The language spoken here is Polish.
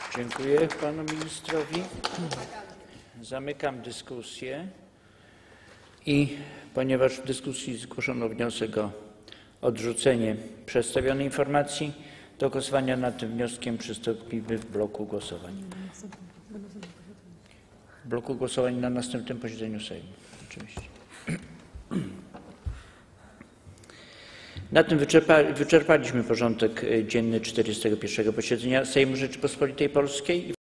Dziękuję panu ministrowi. Zamykam dyskusję i ponieważ w dyskusji zgłoszono wniosek o odrzucenie przedstawionej informacji, do głosowania nad tym wnioskiem przystąpimy w bloku głosowań. W bloku głosowań na następnym posiedzeniu Sejmu, oczywiście. Na tym wyczerpaliśmy porządek dzienny 41. posiedzenia Sejmu Rzeczypospolitej Polskiej.